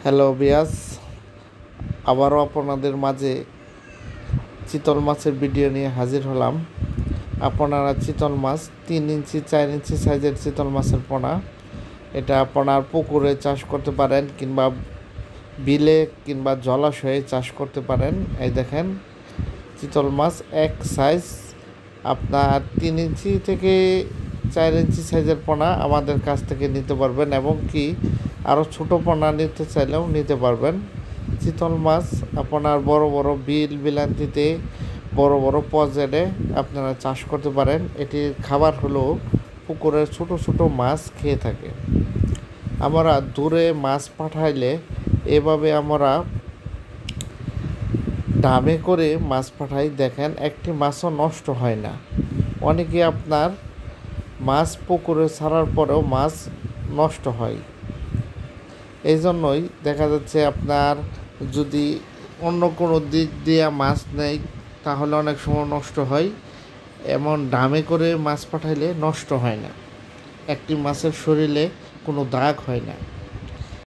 Hello বিয়াস, আবারও আপনাদের মাঝে চিতল মাছের ভিডিও নিয়ে হাজির হলাম। আপনারা চিতল মাছ 3 ইঞ্চি 4 ইঞ্চি সাইজের চিতল মাছের পোনা, এটা আপনার পুকুরে চাষ করতে পারেন কিংবা বিলে কিংবা জলাশয়ে চাষ করতে পারেন। এই দেখেন চিতল মাছ এক সাইজ আপনার 3 ইঞ্চি থেকে 4 ইঞ্চি সাইজের পোনা আমাদের কাছ থেকে নিতে পারবেন, এবং কি আরও ছোটো পোনা নিতে চাইলেও নিতে পারবেন। চিতল মাছ আপনার বড় বড় বিল বিলান্তিতে বড় বড় পজেটে আপনারা চাষ করতে পারেন। এটির খাবার হলো পুকুরের ছোট ছোট মাছ খেয়ে থাকে। আমরা দূরে মাছ পাঠাইলে এভাবে আমরা ডামে করে মাছ পাঠাই, দেখেন একটি মাছও নষ্ট হয় না। অনেকে আপনার মাছ পুকুরে ছাড়ার পরেও মাছ নষ্ট হয়। এই জন্যই দেখা যাচ্ছে আপনার যদি অন্য কোনো দিক দিয়ে মাছ নেই তাহলে অনেক সময় নষ্ট হয়। এমন ডামে করে মাছ পাঠাইলে নষ্ট হয় না, একটি মাছের শরীরে কোনো দাগ হয় না।